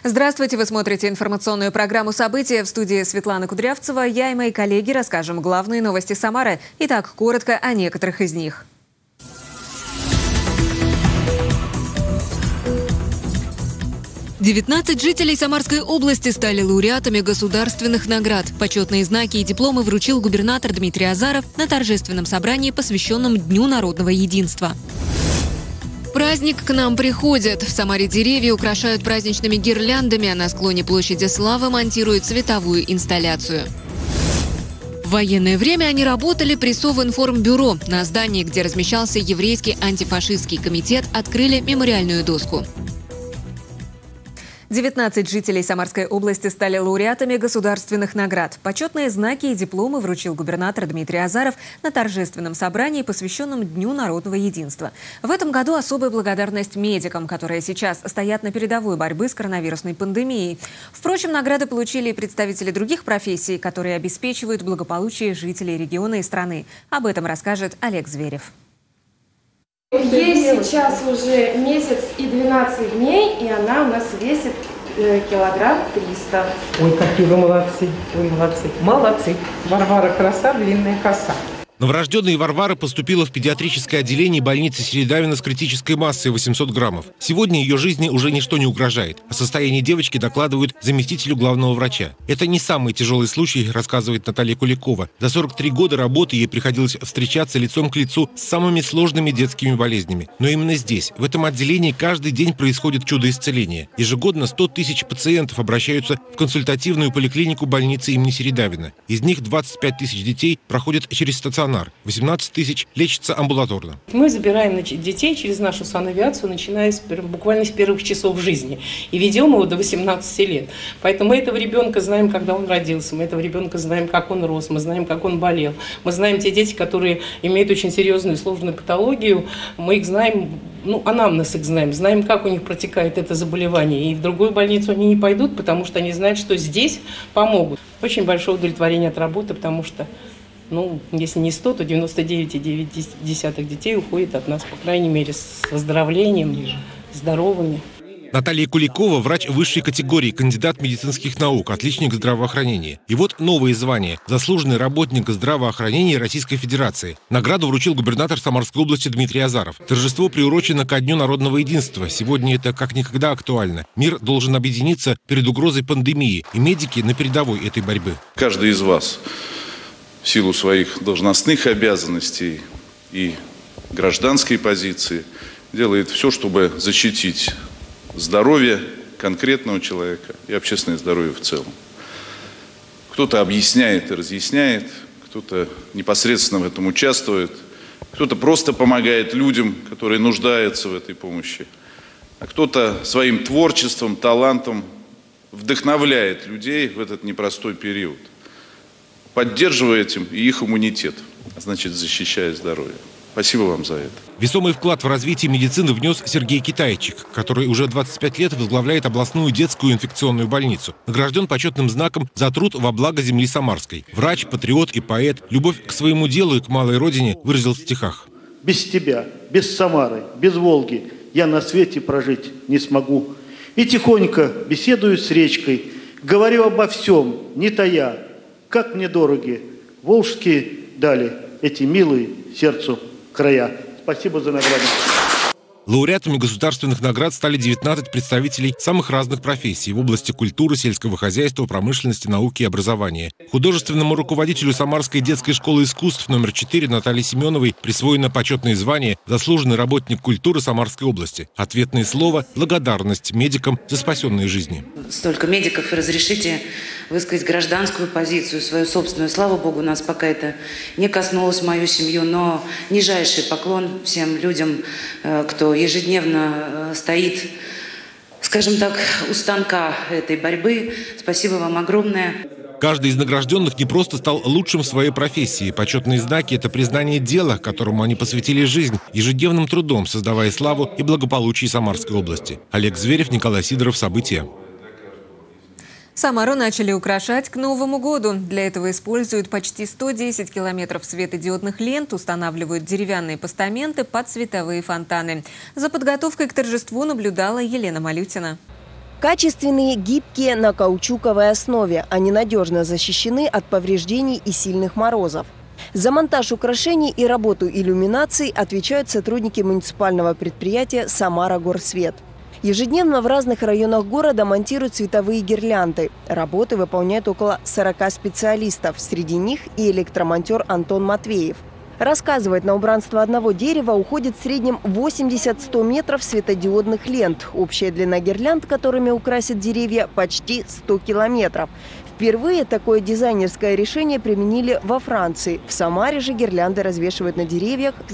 Здравствуйте, вы смотрите информационную программу «События». В студии Светлана Кудрявцева. Я и мои коллеги расскажем главные новости Самары. Итак, коротко о некоторых из них. «19 жителей Самарской области стали лауреатами государственных наград. Почетные знаки и дипломы вручил губернатор Дмитрий Азаров на торжественном собрании, посвященном Дню народного единства. Праздник к нам приходит. В Самаре деревья украшают праздничными гирляндами, а на склоне площади Славы монтируют световую инсталляцию. В военное время они работали при Совинформбюро. На здании, где размещался еврейский антифашистский комитет, открыли мемориальную доску. 19 жителей Самарской области стали лауреатами государственных наград. Почетные знаки и дипломы вручил губернатор Дмитрий Азаров на торжественном собрании, посвященном Дню народного единства. В этом году особая благодарность медикам, которые сейчас стоят на передовой борьбы с коронавирусной пандемией. Впрочем, награды получили и представители других профессий, которые обеспечивают благополучие жителей региона и страны. Об этом расскажет Олег Зверев. Ей сейчас уже месяц и 12 дней, и она у нас весит килограмм 300. Ой, какие вы молодцы, ой, молодцы. Молодцы. Варвара краса, длинная коса. Новорожденная Варвара поступила в педиатрическое отделение больницы Селидавина с критической массой 800 граммов. Сегодня ее жизни уже ничто не угрожает. О состоянии девочки докладывают заместителю главного врача. Это не самый тяжелый случай, рассказывает Наталья Куликова. За 43 года работы ей приходилось встречаться лицом к лицу с самыми сложными детскими болезнями. Но именно здесь, в этом отделении, каждый день происходит чудо исцеления. Ежегодно 100 тысяч пациентов обращаются в консультативную поликлинику больницы имени Селидавина. Из них 25 тысяч детей проходят через стационар. 18 тысяч лечатся амбулаторно. Мы забираем детей через нашу санавиацию, начиная буквально с первых часов жизни. И ведем его до 18 лет. Поэтому мы этого ребенка знаем, когда он родился. Мы этого ребенка знаем, как он рос. Мы знаем, как он болел. Мы знаем те дети, которые имеют очень серьезную и сложную патологию. Мы их знаем, анамнез их знаем. Знаем, как у них протекает это заболевание. И в другую больницу они не пойдут, потому что они знают, что здесь помогут. Очень большое удовлетворение от работы, потому что если не 100, то 99,9 детей уходит от нас, по крайней мере, с выздоровлением, здоровыми. Наталья Куликова – врач высшей категории, кандидат медицинских наук, отличник здравоохранения. И вот новые звания – заслуженный работник здравоохранения Российской Федерации. Награду вручил губернатор Самарской области Дмитрий Азаров. Торжество приурочено ко Дню народного единства. Сегодня это как никогда актуально. Мир должен объединиться перед угрозой пандемии, и медики на передовой этой борьбы. Каждый из вас в силу своих должностных обязанностей и гражданской позиции делает все, чтобы защитить здоровье конкретного человека и общественное здоровье в целом. Кто-то объясняет и разъясняет, кто-то непосредственно в этом участвует, кто-то просто помогает людям, которые нуждаются в этой помощи, а кто-то своим творчеством, талантом вдохновляет людей в этот непростой период, поддерживая этим и их иммунитет, а значит, защищая здоровье. Спасибо вам за это. Весомый вклад в развитие медицины внес Сергей Китайчик, который уже 25 лет возглавляет областную детскую инфекционную больницу. Награжден почетным знаком за труд во благо земли Самарской. Врач, патриот и поэт любовь к своему делу и к малой родине выразил в стихах. «Без тебя, без Самары, без Волги я на свете прожить не смогу. И тихонько беседую с речкой, говорю обо всем, не тая. Как мне дороги волжские дали эти милые сердцу края». Спасибо за награду. Лауреатами государственных наград стали 19 представителей самых разных профессий в области культуры, сельского хозяйства, промышленности, науки и образования. Художественному руководителю Самарской детской школы искусств номер 4 Наталье Семеновой присвоено почетное звание «Заслуженный работник культуры Самарской области». Ответное слово – благодарность медикам за спасенные жизни. Столько медиков, и разрешите высказать гражданскую позицию, свою собственную. Слава Богу, нас пока это не коснулось мою семью, но нижайший поклон всем людям, кто ежедневно стоит, скажем так, у станка этой борьбы. Спасибо вам огромное. Каждый из награжденных не просто стал лучшим в своей профессии. Почетные знаки – это признание дела, которому они посвятили жизнь, ежедневным трудом, создавая славу и благополучие Самарской области. Олег Зверев, Николай Сидоров. События. Самару начали украшать к Новому году. Для этого используют почти 110 километров светодиодных лент, устанавливают деревянные постаменты под световые фонтаны. За подготовкой к торжеству наблюдала Елена Малютина. Качественные, гибкие, на каучуковой основе. Они надежно защищены от повреждений и сильных морозов. За монтаж украшений и работу иллюминаций отвечают сотрудники муниципального предприятия «Самара-Горсвет». Ежедневно в разных районах города монтируют световые гирлянды. Работы выполняют около 40 специалистов. Среди них и электромонтер Антон Матвеев. Рассказывает, на убранство одного дерева уходит в среднем 80-100 метров светодиодных лент. Общая длина гирлянд, которыми украсят деревья, почти 100 километров. Впервые такое дизайнерское решение применили во Франции. В Самаре же гирлянды развешивают на деревьях с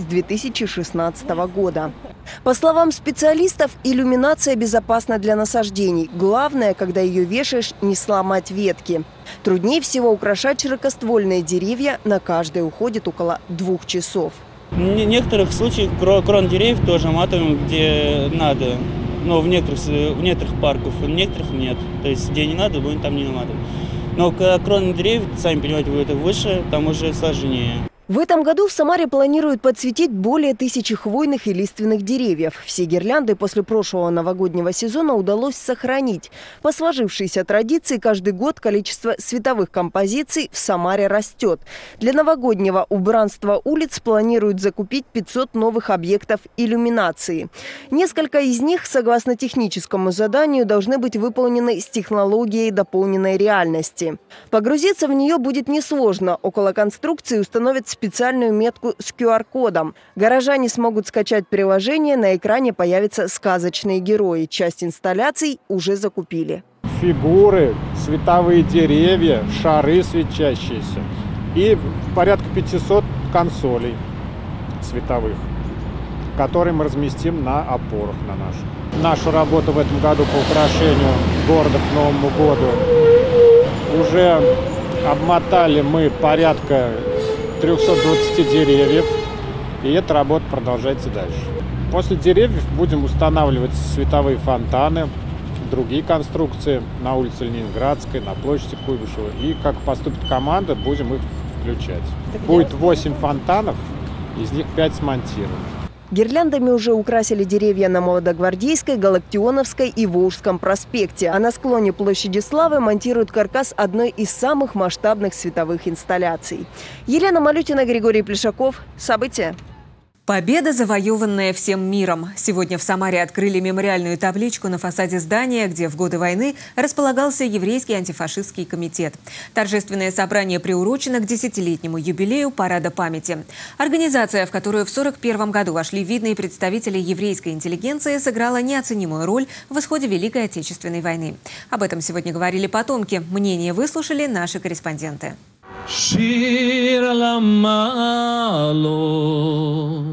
2016 года. По словам специалистов, иллюминация безопасна для насаждений. Главное, когда ее вешаешь, не сломать ветки. Труднее всего украшать широкоствольные деревья. На каждое уходит около 2 часов. В некоторых случаях крон деревьев тоже матовым, где надо. Но в некоторых парках, в некоторых нет. То есть где не надо, будем там не наматывать. Но кроны деревьев, сами понимаете, будет выше, там уже сложнее. В этом году в Самаре планируют подсветить более 1000 хвойных и лиственных деревьев. Все гирлянды после прошлого новогоднего сезона удалось сохранить. По сложившейся традиции, каждый год количество световых композиций в Самаре растет. Для новогоднего убранства улиц планируют закупить 500 новых объектов иллюминации. Несколько из них, согласно техническому заданию, должны быть выполнены с технологией дополненной реальности. Погрузиться в нее будет несложно. Около конструкции установят специальную метку с QR-кодом. Горожане смогут скачать приложение, на экране появятся сказочные герои. Часть инсталляций уже закупили. Фигуры, световые деревья, шары светящиеся и порядка 500 консолей световых, которые мы разместим на опорах на наших. Нашу работу в этом году по украшению города к Новому году уже обмотали мы порядка 320 деревьев, и эта работа продолжается дальше. После деревьев будем устанавливать световые фонтаны, другие конструкции на улице Ленинградской, на площади Куйбышева. И как поступит команда, будем их включать. Будет 8 фонтанов, из них 5 смонтированы. Гирляндами уже украсили деревья на Молодогвардейской, Галактионовской и Волжском проспекте. А на склоне площади Славы монтируют каркас одной из самых масштабных световых инсталляций. Елена Малютина, Григорий Плешаков. События. Победа, завоеванная всем миром. Сегодня в Самаре открыли мемориальную табличку на фасаде здания, где в годы войны располагался Еврейский антифашистский комитет. Торжественное собрание приурочено к 10-летнему юбилею Парада памяти. Организация, в которую в 1941 году вошли видные представители еврейской интеллигенции, сыграла неоценимую роль в исходе Великой Отечественной войны. Об этом сегодня говорили потомки. Мнение выслушали наши корреспонденты. שיר למעלות,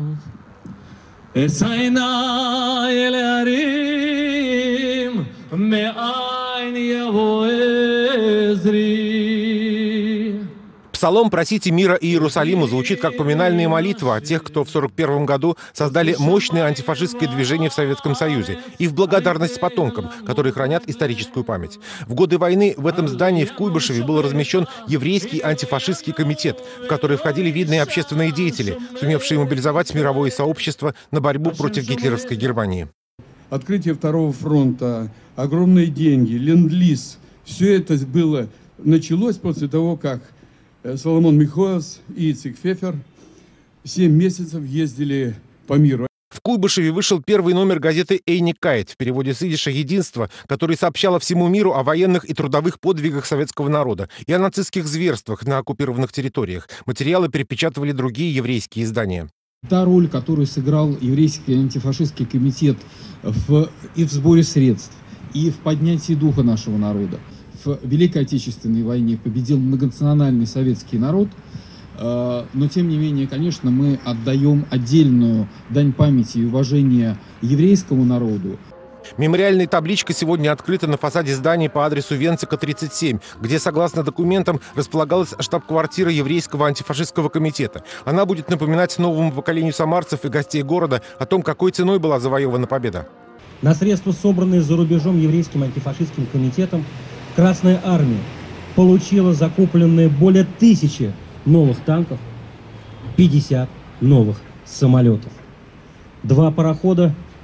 אציינה אל ההרים, מאין יבוא עזרי. Псалом «Просите мира Иерусалиму» звучит как поминальная молитва о тех, кто в 1941 году создали мощное антифашистское движение в Советском Союзе, и в благодарность потомкам, которые хранят историческую память. В годы войны в этом здании в Куйбышеве был размещен Еврейский антифашистский комитет, в который входили видные общественные деятели, сумевшие мобилизовать мировое сообщество на борьбу против гитлеровской Германии. Открытие Второго фронта, огромные деньги, ленд-лиз – все это началось после того, как Соломон Михоэлс и Ицек Фефер 7 месяцев ездили по миру. В Куйбышеве вышел первый номер газеты «Эйник Кайт», в переводе с идиша «Единство», который сообщала всему миру о военных и трудовых подвигах советского народа и о нацистских зверствах на оккупированных территориях. Материалы перепечатывали другие еврейские издания. Та роль, которую сыграл Еврейский антифашистский комитет и в сборе средств, и в поднятии духа нашего народа. В Великой Отечественной войне победил многонациональный советский народ, но тем не менее, конечно, мы отдаем отдельную дань памяти и уважения еврейскому народу. Мемориальная табличка сегодня открыта на фасаде здания по адресу Венцика, 37, где, согласно документам, располагалась штаб-квартира Еврейского антифашистского комитета. Она будет напоминать новому поколению самарцев и гостей города о том, какой ценой была завоевана победа. На средства, собранные за рубежом Еврейским антифашистским комитетом, Красная армия получила закупленные более 1000 новых танков, 50 новых самолетов, 2 парохода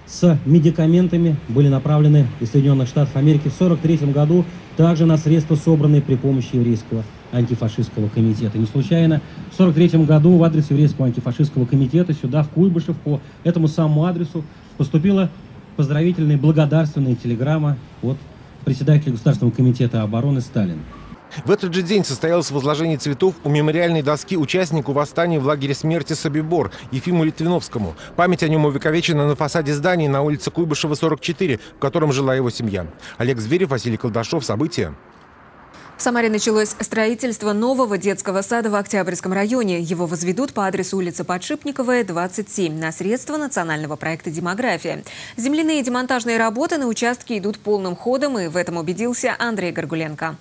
с медикаментами были направлены из Соединенных Штатов Америки в 1943 году также на средства, собранные при помощи Еврейского антифашистского комитета. Не случайно в 1943 году в адрес Еврейского антифашистского комитета сюда, в Куйбышев, по этому самому адресу поступила поздравительная благодарственная телеграмма от председателя Государственного комитета обороны Сталина. В этот же день состоялось возложение цветов у мемориальной доски участнику восстания в лагере смерти Собибор Ефиму Литвиновскому. Память о нем увековечена на фасаде здания на улице Куйбышева, 44, в котором жила его семья. Олег Зверев, Василий Колдашов. События. В Самаре началось строительство нового детского сада в Октябрьском районе. Его возведут по адресу улица Подшипниковая, 27, на средства национального проекта «Демография». Земляные и демонтажные работы на участке идут полным ходом, и в этом убедился Андрей Горгуленко.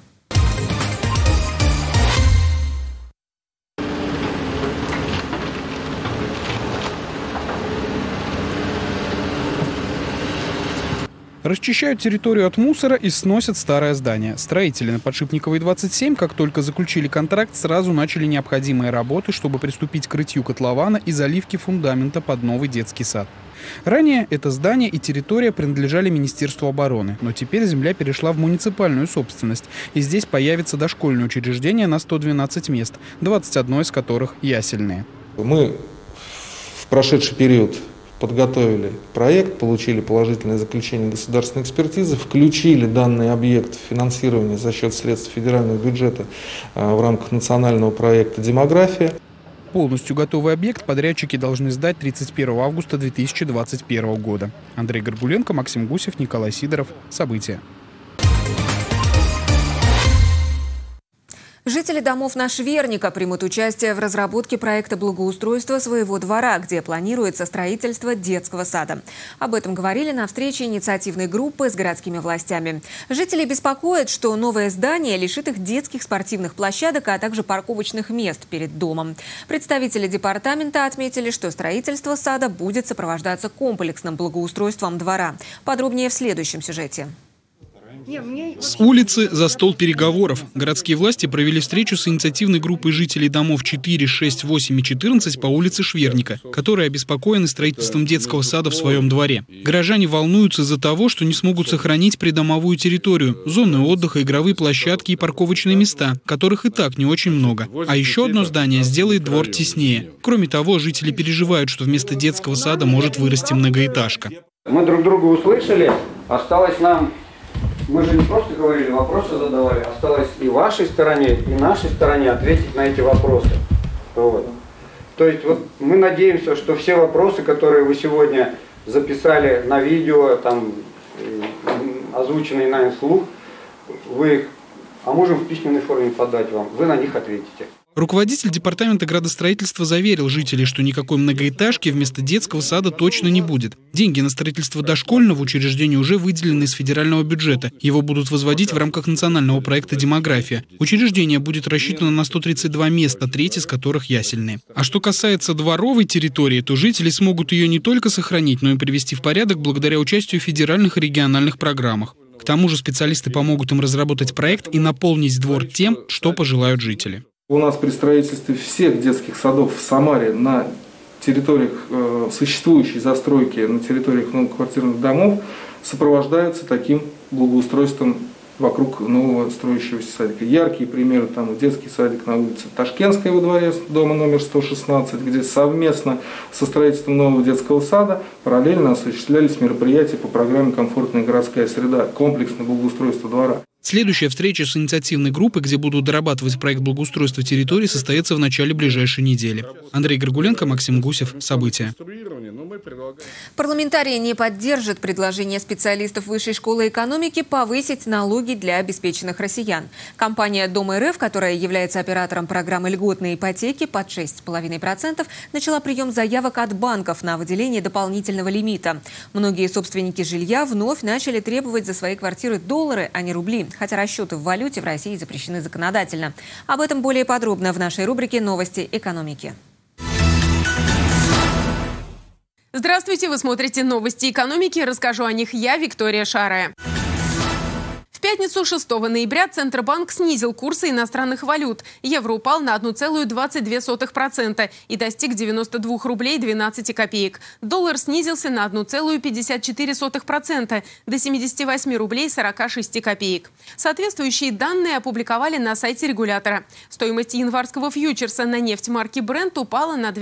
Расчищают территорию от мусора и сносят старое здание. Строители на Подшипниковой, 27, как только заключили контракт, сразу начали необходимые работы, чтобы приступить к рытью котлована и заливке фундамента под новый детский сад. Ранее это здание и территория принадлежали Министерству обороны, но теперь земля перешла в муниципальную собственность, и здесь появится дошкольное учреждение на 112 мест, 21 из которых ясельные. Мы в прошедший период подготовили проект, получили положительное заключение государственной экспертизы, включили данный объект в финансирование за счет средств федерального бюджета в рамках национального проекта «Демография». Полностью готовый объект подрядчики должны сдать 31 августа 2021 года. Андрей Горгуленко, Максим Гусев, Николай Сидоров. События. Жители домов на Шверника примут участие в разработке проекта благоустройства своего двора, где планируется строительство детского сада. Об этом говорили на встрече инициативной группы с городскими властями. Жители беспокоят, что новое здание лишит их детских спортивных площадок, а также парковочных мест перед домом. Представители департамента отметили, что строительство сада будет сопровождаться комплексным благоустройством двора. Подробнее в следующем сюжете. С улицы за стол переговоров. Городские власти провели встречу с инициативной группой жителей домов 4, 6, 8 и 14 по улице Шверника, которые обеспокоены строительством детского сада в своем дворе. Горожане волнуются из-за того, что не смогут сохранить придомовую территорию, зоны отдыха, игровые площадки и парковочные места, которых и так не очень много. А еще одно здание сделает двор теснее. Кроме того, жители переживают, что вместо детского сада может вырасти многоэтажка. Мы друг друга услышали, осталось нам... Мы же не просто говорили, вопросы задавали, осталось и вашей стороне, и нашей стороне ответить на эти вопросы. Вот. То есть вот мы надеемся, что все вопросы, которые вы сегодня записали на видео, там, озвученные нами вслух, вы их, а можем в письменной форме подать вам, вы на них ответите. Руководитель департамента градостроительства заверил жителей, что никакой многоэтажки вместо детского сада точно не будет. Деньги на строительство дошкольного учреждения уже выделены из федерального бюджета. Его будут возводить в рамках национального проекта «Демография». Учреждение будет рассчитано на 132 места, треть из которых ясельные. А что касается дворовой территории, то жители смогут ее не только сохранить, но и привести в порядок благодаря участию в федеральных и региональных программах. К тому же специалисты помогут им разработать проект и наполнить двор тем, что пожелают жители. У нас при строительстве всех детских садов в Самаре на территориях существующей застройки, на территориях многоквартирных домов сопровождаются таким благоустройством вокруг нового строящегося садика. Яркие примеры там детский садик на улице Ташкентской во дворе дома номер 116, где совместно со строительством нового детского сада параллельно осуществлялись мероприятия по программе «Комфортная городская среда», комплексное благоустройство двора. Следующая встреча с инициативной группой, где будут дорабатывать проект благоустройства территории, состоится в начале ближайшей недели. Андрей Горгуленко, Максим Гусев. События. Парламентарии не поддержат предложение специалистов Высшей школы экономики повысить налоги для обеспеченных россиян. Компания «Дом РФ», которая является оператором программы льготной ипотеки под 6,5%, начала прием заявок от банков на выделение дополнительного лимита. Многие собственники жилья вновь начали требовать за свои квартиры доллары, а не рубли. Хотя расчеты в валюте в России запрещены законодательно. Об этом более подробно в нашей рубрике «Новости экономики». Здравствуйте, вы смотрите «Новости экономики». Расскажу о них я, Виктория Шарая. В пятницу, 6 ноября, Центробанк снизил курсы иностранных валют. Евро упал на 1,22% и достиг 92 рублей 12 копеек. Доллар снизился на 1,54% до 78 рублей 46 копеек. Соответствующие данные опубликовали на сайте регулятора. Стоимость январского фьючерса на нефть марки Brent упала на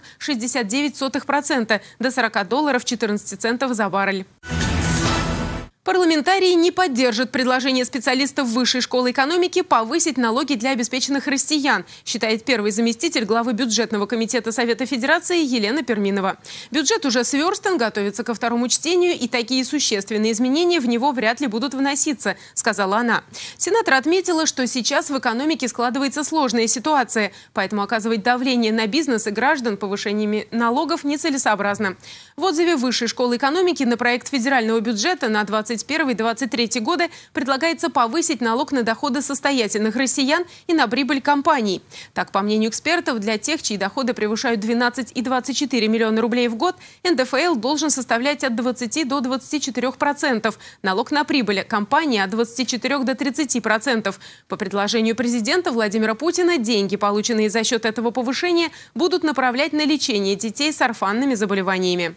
2,69% до $40.14 за баррель. Парламентарии не поддержат предложение специалистов Высшей школы экономики повысить налоги для обеспеченных россиян, считает первый заместитель главы бюджетного комитета Совета Федерации Елена Перминова. Бюджет уже сверстан, готовится ко второму чтению, и такие существенные изменения в него вряд ли будут вноситься, сказала она. Сенатор отметила, что сейчас в экономике складывается сложная ситуация, поэтому оказывать давление на бизнес и граждан повышениями налогов нецелесообразно. В отзыве Высшей школы экономики на проект федерального бюджета на 2021-2023 годы предлагается повысить налог на доходы состоятельных россиян и на прибыль компаний. Так, по мнению экспертов, для тех, чьи доходы превышают 12 и 24 миллиона рублей в год, НДФЛ должен составлять от 20 до 24%. Налог на прибыль компании от 24 до 30%. По предложению президента Владимира Путина, деньги, полученные за счет этого повышения, будут направлять на лечение детей с орфанными заболеваниями.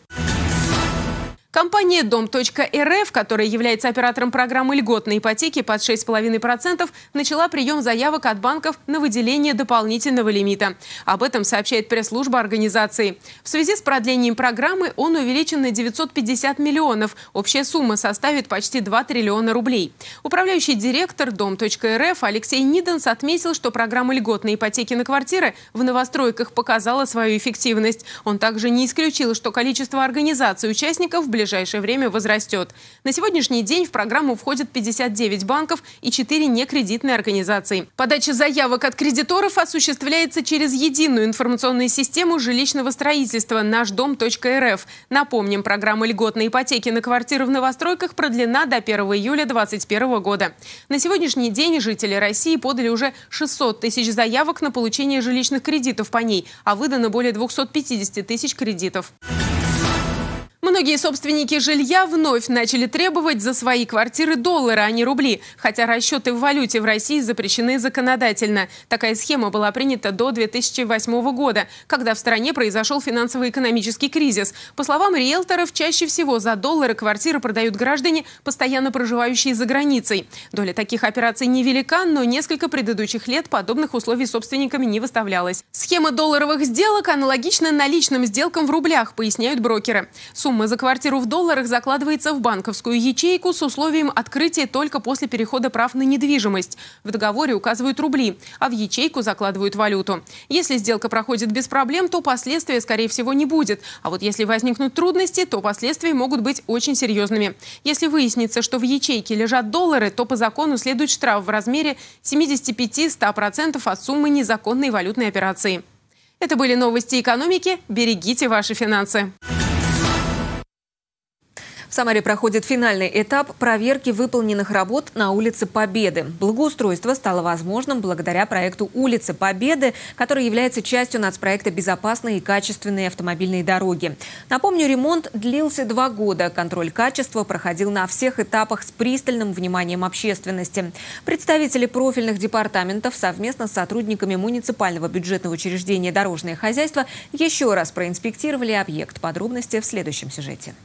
Компания Дом.РФ, которая является оператором программы льготной ипотеки под 6,5%, начала прием заявок от банков на выделение дополнительного лимита. Об этом сообщает пресс-служба организации. В связи с продлением программы он увеличен на 950 миллионов. Общая сумма составит почти 2 триллиона рублей. Управляющий директор Дом.РФ Алексей Ниденс отметил, что программа льготной ипотеки на квартиры в новостройках показала свою эффективность. Он также не исключил, что количество организаций участников в ближайшее время возрастет. На сегодняшний день в программу входят 59 банков и 4 некредитные организации. Подача заявок от кредиторов осуществляется через единую информационную систему жилищного строительства «Наш Дом.РФ». Напомним, программа льготной ипотеки на квартиры в новостройках продлена до 1 июля 2021 года. На сегодняшний день жители России подали уже 600 тысяч заявок на получение жилищных кредитов по ней, а выдано более 250 тысяч кредитов. Многие собственники жилья вновь начали требовать за свои квартиры доллары, а не рубли, хотя расчеты в валюте в России запрещены законодательно. Такая схема была принята до 2008 года, когда в стране произошел финансово-экономический кризис. По словам риэлторов, чаще всего за доллары квартиры продают граждане, постоянно проживающие за границей. Доля таких операций невелика, но несколько предыдущих лет подобных условий собственниками не выставлялось. Схема долларовых сделок аналогична наличным сделкам в рублях, поясняют брокеры. Сумма за квартиру в долларах закладывается в банковскую ячейку с условием открытия только после перехода прав на недвижимость. В договоре указывают рубли, а в ячейку закладывают валюту. Если сделка проходит без проблем, то последствия, скорее всего, не будет. А вот если возникнут трудности, то последствия могут быть очень серьезными. Если выяснится, что в ячейке лежат доллары, то по закону следует штраф в размере 75-100% от суммы незаконной валютной операции. Это были новости экономики. Берегите ваши финансы. В Самаре проходит финальный этап проверки выполненных работ на улице Победы. Благоустройство стало возможным благодаря проекту «Улица Победы», который является частью нацпроекта «Безопасные и качественные автомобильные дороги». Напомню, ремонт длился 2 года. Контроль качества проходил на всех этапах с пристальным вниманием общественности. Представители профильных департаментов совместно с сотрудниками муниципального бюджетного учреждения «Дорожное хозяйство» еще раз проинспектировали объект. Подробности в следующем сюжете.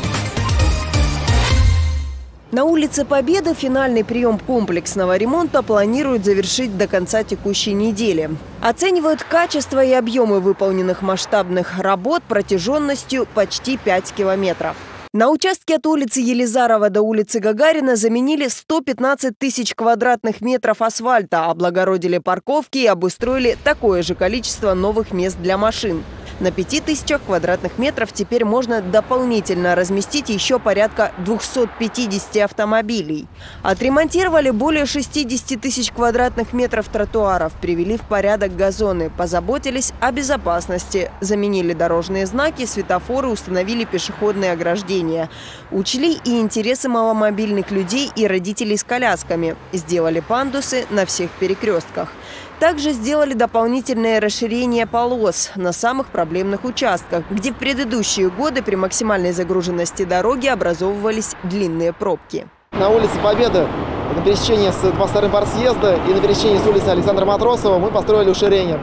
На улице Победы финальный прием комплексного ремонта планируют завершить до конца текущей недели. Оценивают качество и объемы выполненных масштабных работ протяженностью почти 5 километров. На участке от улицы Елизарова до улицы Гагарина заменили 115 тысяч квадратных метров асфальта, облагородили парковки и обустроили такое же количество новых мест для машин. На 5000 квадратных метров теперь можно дополнительно разместить еще порядка 250 автомобилей. Отремонтировали более 60 тысяч квадратных метров тротуаров, привели в порядок газоны, позаботились о безопасности, заменили дорожные знаки, светофоры, установили пешеходные ограждения. Учли и интересы маломобильных людей и родителей с колясками. Сделали пандусы на всех перекрестках. Также сделали дополнительное расширение полос на самых проблемных участках, где в предыдущие годы при максимальной загруженности дороги образовывались длинные пробки. На улице Победы, на пересечении по Старым Партсъезда и на пересечении с улицы Александра Матросова мы построили уширение,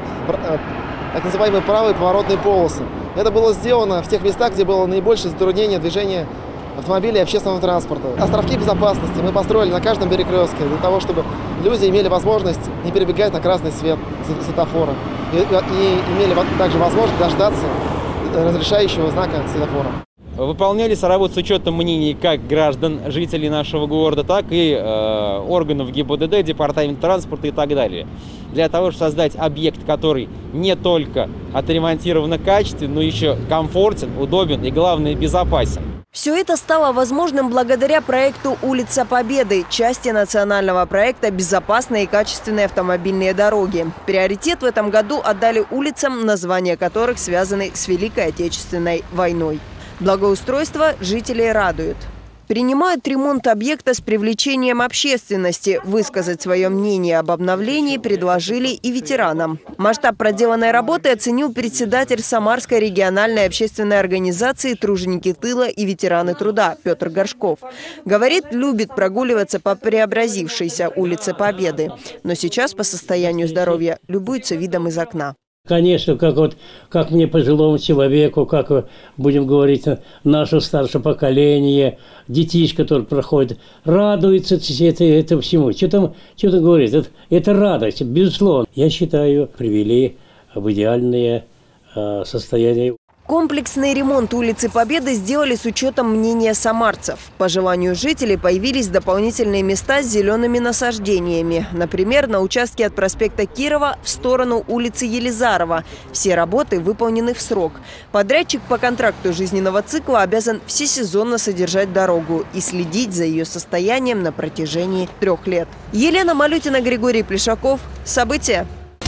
так называемые правые поворотные полосы. Это было сделано в тех местах, где было наибольшее затруднение движения автомобилей и общественного транспорта. Островки безопасности мы построили на каждом перекрестке для того, чтобы люди имели возможность не перебегать на красный свет светофора и имели также возможность дождаться разрешающего знака светофора. Выполнялись работы с учетом мнений как граждан, жителей нашего города, так и органов ГИБДД, департамент транспорта и так далее. Для того, чтобы создать объект, который не только отремонтирован качественно, но еще комфортен, удобен и, главное, безопасен. Все это стало возможным благодаря проекту «Улица Победы», части национального проекта «Безопасные и качественные автомобильные дороги». Приоритет в этом году отдали улицам, названия которых связаны с Великой Отечественной войной. Благоустройство жителей радует. Принимают ремонт объекта с привлечением общественности. Высказать свое мнение об обновлении предложили и ветеранам. Масштаб проделанной работы оценил председатель Самарской региональной общественной организации «Труженики тыла и ветераны труда» Петр Горшков. Говорит, любит прогуливаться по преобразившейся улице Победы. Но сейчас по состоянию здоровья любуется видом из окна. Конечно, как мне, пожилому человеку, как, будем говорить, наше старшее поколение, детишки, которые проходят, радуются это всему. Что там говорить? Это радость, безусловно. Я считаю, привели в идеальное состояние. Комплексный ремонт улицы Победы сделали с учетом мнения самарцев. По желанию жителей появились дополнительные места с зелеными насаждениями. Например, на участке от проспекта Кирова в сторону улицы Елизарова. Все работы выполнены в срок. Подрядчик по контракту жизненного цикла обязан всесезонно содержать дорогу и следить за ее состоянием на протяжении 3 лет. Елена Малютина, Григорий Плешаков. События.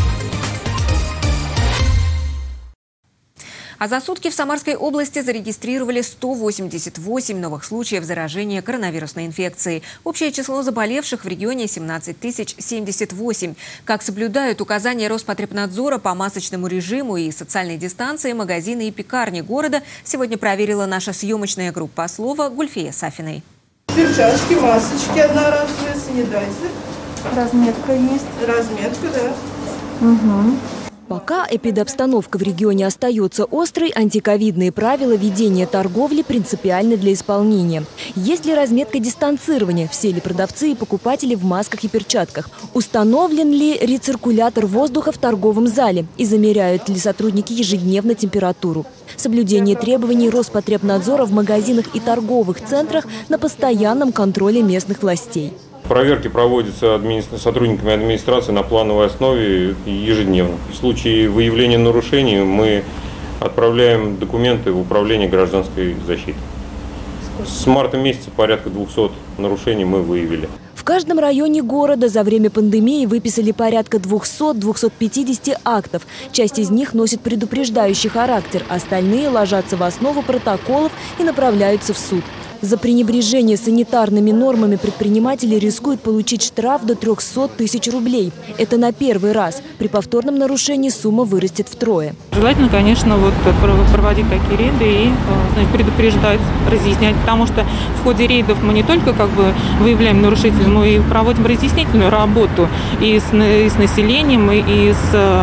А за сутки в Самарской области зарегистрировали 188 новых случаев заражения коронавирусной инфекцией. Общее число заболевших в регионе 17 078. Как соблюдают указания Роспотребнадзора по масочному режиму и социальной дистанции, магазины и пекарни города сегодня проверила наша съемочная группа. Слово Гульфия Сафиной. Перчатки, масочки одноразовые, санитайзер. Разметка есть. Разметка, да. Угу. Пока эпидобстановка в регионе остается острой, антиковидные правила ведения торговли принципиальны для исполнения. Есть ли разметка дистанцирования? Все ли продавцы и покупатели в масках и перчатках? Установлен ли рециркулятор воздуха в торговом зале? И замеряют ли сотрудники ежедневно температуру? Соблюдение требований Роспотребнадзора в магазинах и торговых центрах на постоянном контроле местных властей. Проверки проводятся сотрудниками администрации на плановой основе ежедневно. В случае выявления нарушений мы отправляем документы в управление гражданской защиты. С марта месяца порядка 200 нарушений мы выявили. В каждом районе города за время пандемии выписали порядка 200-250 актов. Часть из них носит предупреждающий характер, остальные ложатся в основу протоколов и направляются в суд. За пренебрежение санитарными нормами предприниматели рискуют получить штраф до 300 000 рублей. Это на первый раз. При повторном нарушении сумма вырастет втрое. Желательно, конечно, проводить такие рейды и предупреждать, разъяснять, потому что в ходе рейдов мы не только выявляем нарушителей, но и проводим разъяснительную работу и с населением, и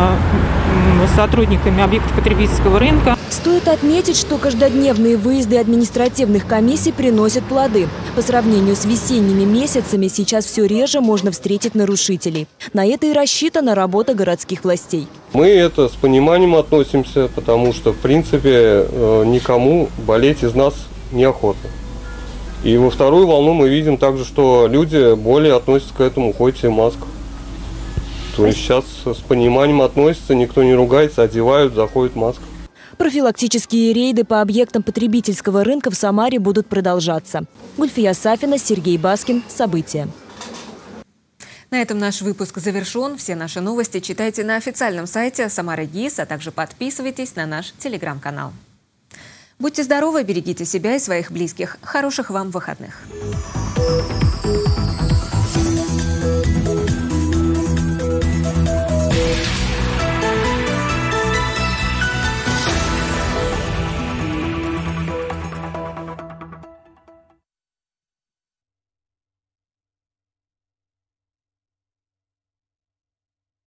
с сотрудниками объектов потребительского рынка. Стоит отметить, что каждодневные выезды административных комиссий приносят плоды. По сравнению с весенними месяцами сейчас все реже можно встретить нарушителей. На это и рассчитана работа городских властей. Мы это с пониманием относимся, потому что, в принципе, никому болеть из нас неохота. И во вторую волну мы видим также, что люди более относятся к этому, ходят в масках. То есть сейчас с пониманием относятся, никто не ругается, одевают, заходят в масках. Профилактические рейды по объектам потребительского рынка в Самаре будут продолжаться. Гульфия Сафина, Сергей Баскин. События. На этом наш выпуск завершен. Все наши новости читайте на официальном сайте Самара ГИС, а также подписывайтесь на наш телеграм-канал. Будьте здоровы, берегите себя и своих близких. Хороших вам выходных.